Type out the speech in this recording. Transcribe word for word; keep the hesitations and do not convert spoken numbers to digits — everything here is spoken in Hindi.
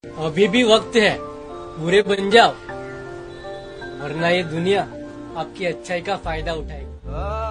अभी भी वक्त है, बुरे बन जाओ, वरना ये दुनिया आपकी अच्छाई का फायदा उठाएगी।